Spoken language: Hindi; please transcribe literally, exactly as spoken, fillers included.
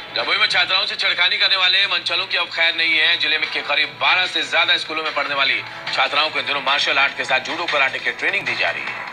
जमुई में छात्राओं से छेड़खानी करने वाले मनचलों की अब खैर नहीं है। जिले में के करीब बारह से ज्यादा स्कूलों में पढ़ने वाली छात्राओं को इन दिनों मार्शल आर्ट के साथ जूडो कराटे की ट्रेनिंग दी जा रही है।